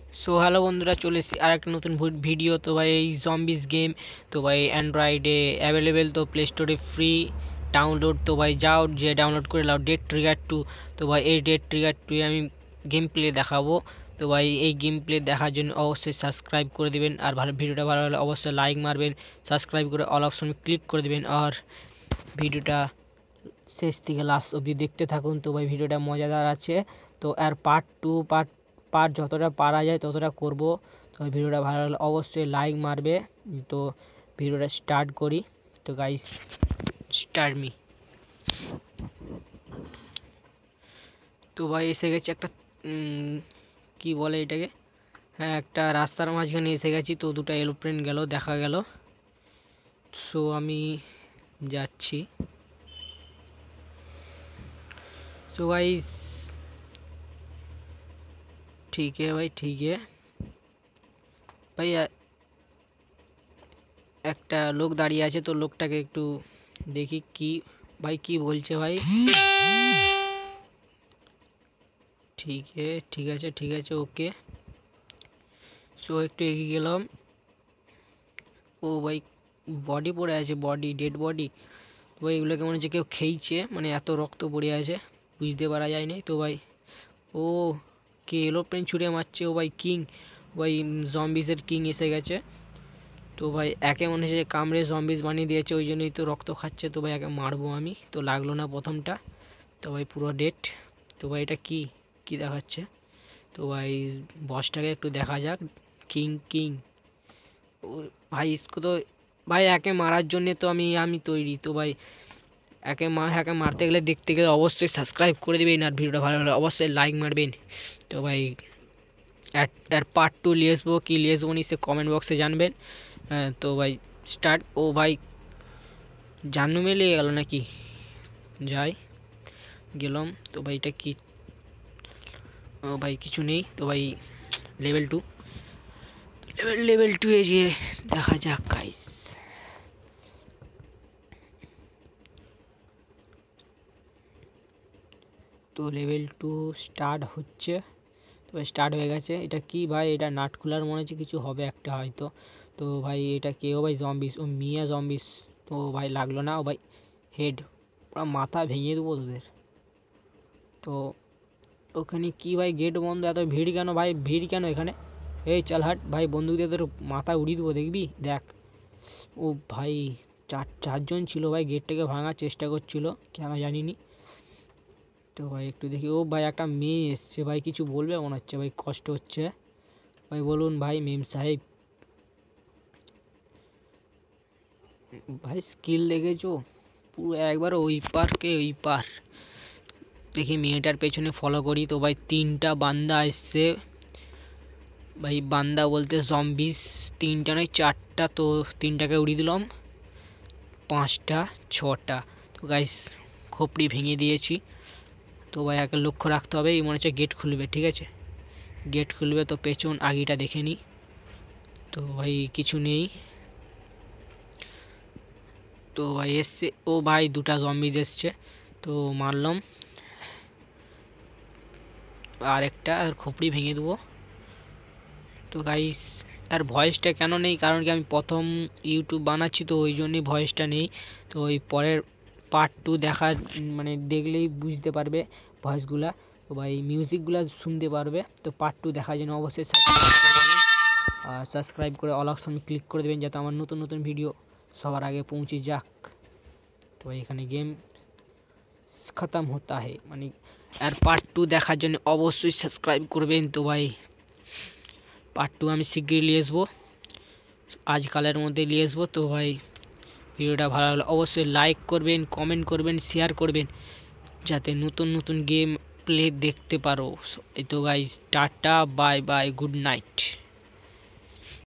So hello বন্ধুরা, চলে এসেছি আর একটা নতুন ভিডিও। তো ভাই এই জম্বিস গেম তো ভাই অ্যান্ড্রয়েডে অ্যাভেলেবেল, তো প্লে স্টোরে ফ্রি ডাউনলোড। তো ভাই যাও, যে ডাউনলোড করে নাও ডেড ট্রিগার 2। তো ভাই এই ডেড ট্রিগার 2 আমি গেম প্লে দেখাবো। তো ভাই এই গেম প্লে দেখার জন্য অবশ্যই সাবস্ক্রাইব করে দিবেন, আর ভিডিওটা ভালো হলে অবশ্যই লাইক মারবেন, সাবস্ক্রাইব করে অল অপশন ক্লিক করে দিবেন, আর ভিডিওটা শেষ থেকে লাস্ট অবধি দেখতে থাকুন। তো ভাই ভিডিওটা মজাদার আছে। তো আর পার্ট যতটা পারা যায় ততটা করব। তো ভিডিওটা ভালো লাগলে অবশ্যই লাইক মারবে। তো ভিডিওটা স্টার্ট করি। তো গাইস, স্টার্ট মি। তো ভাই এসে গেছে একটা কি বলে এটাকে, হ্যাঁ একটা রাস্তার মাঝখানে এসে গেছি। তো দুটো এরোপ্লেন গেল, দেখা গেল। সো আমি যাচ্ছি। तो गाइस ठीक है भाई, ठीक है भाई। একটা লোক দাঁড়িয়ে আছে, তো লোকটাকে একটু দেখি কি ভাই কি বলছে ভাই। ঠিক আছে ওকে। সো একটু এগিয়ে গেলাম। ও ভাই বডি পড়ে আছে, বডি ডেড বডি। তো ভাই এগুলোকে মনে হচ্ছে কেউ খেয়েছে, মানে এত রক্ত পড়ে আছে, বুঝতে পারা যায়নি। তো ভাই ও কে এরোপ্লেন ছুঁড়ে মারছে? ও ভাই কিং, ভাই জম্বিসের কিং এসে গেছে। তো ভাই একে মনে হচ্ছে কামড়ে জম্বিস বানিয়ে দিয়েছে, ওই জন্যই তো রক্ত খাচ্ছে। তো ভাই একে মারবো আমি, তো লাগলো না প্রথমটা। তো ভাই পুরো ডেড। তো ভাই এটা কি কি দেখাচ্ছে? তো ভাই বসটাকে একটু দেখা যাক। কিং ও ভাই इसको তো ভাই একে মারার জন্যে তো আমি তৈরি। তো ভাই একে মারতে গেলে, দেখতে গেলে অবশ্যই সাবস্ক্রাইব করে দেবেন, আর ভিডিওটা ভালো হলে অবশ্যই লাইক মারবেন। তো ভাই এর পার্ট 2 নিয়ে আসবো কি নিয়ে আসবো নি, সে কমেন্ট বক্সে জানবেন। তো ভাই স্টার্ট। ও ভাই জানু মেলে গেল নাকি? যাই গেলাম। তো ভাই এটা কি? ও ভাই কিছু নেই। তো ভাই লেভেল 2, লেভেল 2 এ গিয়ে দেখা যাক গাইস। তো লেভেল 2 স্টার্ট হচ্ছে। তো স্টার্ট হয়ে গেছে। এটা কি ভাই? এটা নাট খোলার মনে হচ্ছে কিছু হবে একটা হয়তো। তো ভাই এটা কে? ও ভাই জম্বিস, ও মিয়া জম্বিস। তো ভাই লাগলো না। ও ভাই হেড, পুরো মাথা ভেঙে দেবো তোদের। তো ওখানে কি ভাই? গেট বন্ধ, এত ভিড় কেন ভাই? ভিড় কেন এখানে? এই চল হাট ভাই, বন্দুক দিয়ে তোর মাথা উড়িয়ে দেবো, দেখবি দেখ। ও ভাই চারজন ছিল ভাই, গেটটাকে ভাঙার চেষ্টা করছিল, কেন জানিনি। তো ভাই একটু দেখি। ও ভাই একটা মেয়ে এসছে ভাই, কিছু বলবে মনে হচ্ছে ভাই, কষ্ট হচ্ছে ভাই। বলুন ভাই মেম সাহেব। ভাই স্কিল দেখেছো পুরো একবার, ওই পারকে ওই পার। দেখি মেয়েটার পেছনে ফলো করি। তো ভাই 3টা বান্দা এসছে ভাই, বান্দা বলতে জম্বিস। 3টা নয় 4টা। তো 3টাকে উড়িয়ে দিলাম, 5টা 6টা। তো গাইস খোপড়ি ভেঙে দিয়েছি। তো ভাই একে লক্ষ্য রাখতে হবে, এই মনে হচ্ছে গেট খুলবে, ঠিক আছে গেট খুলবে। তো পেছন আগিটা দেখে নিই। তো ভাই কিছু নেই। তো ভাই এসছে, ও ভাই 2টা জম্বিজ এসছে, তো মারলাম। আরেকটা, আর খোপড়ি ভেঙে দেবো। তো গাইস আর ভয়েসটা কেন নেই? কারণ কি আমি প্রথম ইউটিউব বানাচ্ছি, তো ওই জন্যই ভয়েসটা নেই। তো ওই পরের পার্ট 2 দেখার মানে দেখলেই বুঝতে পারবে ভয়েসগুলা। তো ভাই মিউজিকগুলো শুনতে পারবে। তো পার্ট 2 দেখার জন্য অবশ্যই সাবস্ক্রাইব করে অল অপশন ক্লিক করে দেবেন, যাতে আমার নতুন নতুন ভিডিও সবার আগে পৌঁছে যাক। তো এখানে গেম খতম হতা হে, মানে আর পার্ট 2 দেখার জন্য অবশ্যই সাবস্ক্রাইব করবেন। তো ভাই পার্ট 2 আমি শীঘ্রই নিয়ে আসবো, আজকালের মধ্যে নিয়ে আসবো। তো ভাই ভিডিওটা ভালো লাগলে অবশ্যই লাইক করবেন, কমেন্ট করবেন, শেয়ার করবেন, যাতে নতুন নতুন গেম প্লে দেখতে পারো। এই তো গাইস টাটা, বাই বাই, গুড নাইট।